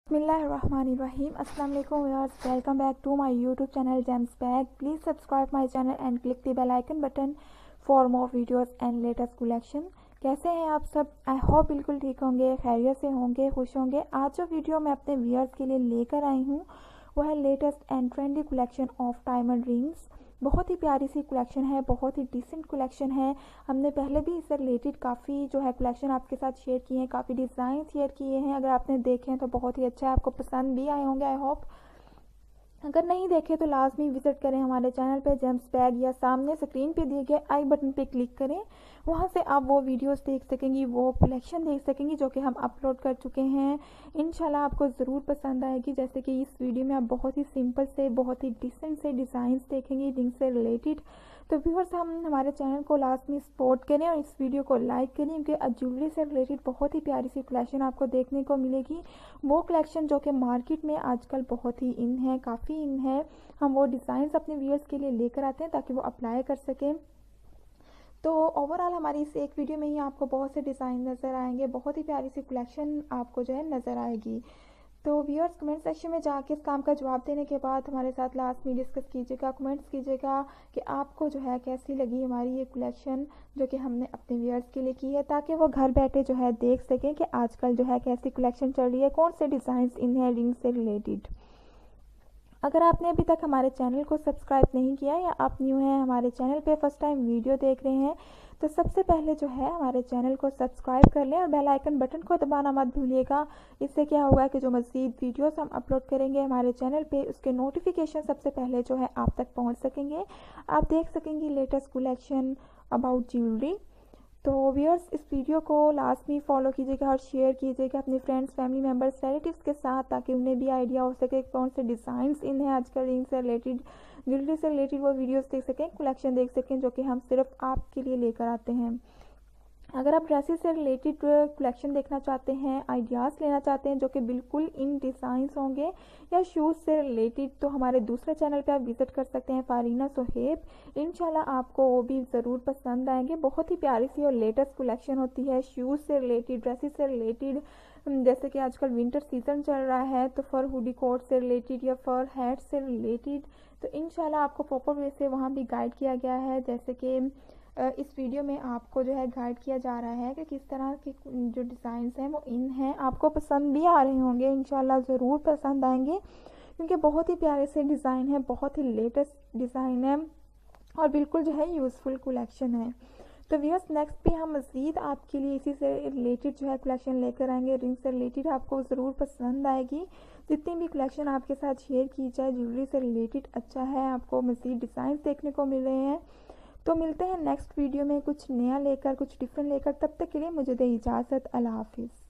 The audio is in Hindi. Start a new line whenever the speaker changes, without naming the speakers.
Bismillahirrahmanirrahim. Assalamu alaikum viewers. Welcome back to my YouTube channel Gems Bag. Please subscribe my channel and click the bell icon button for more videos and latest collection. कैसे हैं आप सब? आई होप बिल्कुल ठीक होंगे, खैरियत से होंगे, खुश होंगे। आज जो वीडियो मैं अपने व्यूअर्स के लिए लेकर आई हूँ वो है latest and trendy collection of diamond rings. बहुत ही प्यारी सी कलेक्शन है, बहुत ही डिसेंट कलेक्शन है। हमने पहले भी इससे रिलेटेड काफ़ी जो है कलेक्शन आपके साथ शेयर किए हैं, काफ़ी डिज़ाइन शेयर किए हैं। अगर आपने देखे हैं तो बहुत ही अच्छा है, आपको पसंद भी आए होंगे आई होप। अगर नहीं देखे तो लाजमी विजिट करें हमारे चैनल पे जेम्स बैग, या सामने स्क्रीन पे दिए गए आई बटन पे क्लिक करें। वहाँ से आप वो वीडियोस देख सकेंगी, वो कलेक्शन देख सकेंगी जो कि हम अपलोड कर चुके हैं। इंशाल्लाह आपको ज़रूर पसंद आएगी। जैसे कि इस वीडियो में आप बहुत ही सिंपल से, बहुत ही डिसेंट से डिज़ाइंस देखेंगे रिंग से रिलेटेड। तो व्यूअर्स हम हमारे चैनल को लाजमी सपोर्ट करें और इस वीडियो को लाइक करें, क्योंकि ज्वेलरी से रिलेटेड बहुत ही प्यारी सी कलेक्शन आपको देखने को मिलेगी। वो कलेक्शन जो कि मार्केट में आजकल बहुत ही इन है, काफ़ी इन है। हम वो डिज़ाइंस अपने व्यूअर्स के लिए लेकर आते हैं ताकि वो अप्लाई कर सकें। तो ओवरऑल हमारी इस एक वीडियो में ही आपको बहुत से डिज़ाइन नज़र आएंगे, बहुत ही प्यारी सी कलेक्शन आपको जो है नज़र आएगी। तो व्यूअर्स कमेंट सेक्शन में जाके इस काम का जवाब देने के बाद हमारे साथ लास्ट में डिस्कस कीजिएगा, कमेंट्स कीजिएगा कि आपको जो है कैसी लगी हमारी ये कलेक्शन जो कि हमने अपने व्यूअर्स के लिए की है, ताकि वो घर बैठे जो है देख सकें कि आजकल जो है कैसी कलेक्शन चल रही है, कौन से डिज़ाइंस इन है रिंग से रिलेटेड। अगर आपने अभी तक हमारे चैनल को सब्सक्राइब नहीं किया या आप न्यू हैं हमारे चैनल पे फर्स्ट टाइम वीडियो देख रहे हैं, तो सबसे पहले जो है हमारे चैनल को सब्सक्राइब कर लें और बेल आइकन बटन को दबाना मत भूलिएगा। इससे क्या होगा कि जो मज़ीद वीडियोस हम अपलोड करेंगे हमारे चैनल पे, उसके नोटिफिकेशन सबसे पहले जो है आप तक पहुंच सकेंगे। आप देख सकेंगे लेटेस्ट कलेक्शन अबाउट ज्वेलरी। तो व्यूअर्स इस वीडियो को लाजमी फॉलो कीजिएगा और शेयर कीजिएगा अपने फ्रेंड्स, फैमिली मेम्बर्स, रिलेटिव्स के साथ, ताकि उन्हें भी आइडिया हो सके कौन से डिज़ाइंस इन है आजकल रिंग से रिलेटेड, ज्वेलरी से रिलेटेड। वो वीडियोस देख सकें, कलेक्शन देख सकें जो कि हम सिर्फ आपके लिए लेकर आते हैं। अगर आप ड्रेसेस से रिलेटेड कलेक्शन देखना चाहते हैं, आइडियाज़ लेना चाहते हैं जो कि बिल्कुल इन डिज़ाइंस होंगे, या शूज़ से रिलेटेड, तो हमारे दूसरे चैनल पे आप विज़िट कर सकते हैं फारीना सोहेब। इंशाल्लाह आपको वो भी ज़रूर पसंद आएंगे। बहुत ही प्यारी सी और लेटेस्ट कलेक्शन होती है शूज़ से रिलेटेड, ड्रेसेस से रिलेटेड। जैसे कि आजकल विंटर सीज़न चल रहा है, तो फर हुडी कोट से रिलेटेड या फर हैट से रिलेटेड, तो इंशाल्लाह आपको प्रॉपर वे से वहाँ भी गाइड किया गया है। जैसे कि इस वीडियो में आपको जो है गाइड किया जा रहा है कि किस तरह के जो डिज़ाइंस हैं वो इन हैं। आपको पसंद भी आ रहे होंगे, इंशाल्लाह ज़रूर पसंद आएंगे, क्योंकि बहुत ही प्यारे से डिज़ाइन है, बहुत ही लेटेस्ट डिज़ाइन है और बिल्कुल जो है यूज़फुल कलेक्शन है। तो व्यूअर्स नेक्स्ट भी हम मज़ीद आपके लिए इसी से रिलेटेड जो है कलेक्शन लेकर आएंगे, रिंग से रिलेटेड। आपको ज़रूर पसंद आएगी। जितनी भी कलेक्शन आपके साथ शेयर की जाए ज्वेलरी से रिलेटेड अच्छा है, आपको मज़ीद डिज़ाइन देखने को मिल रहे हैं। तो मिलते हैं नेक्स्ट वीडियो में कुछ नया लेकर, कुछ डिफरेंट लेकर। तब तक के लिए मुझे दे इजाज़त। अल्लाह हाफिज़।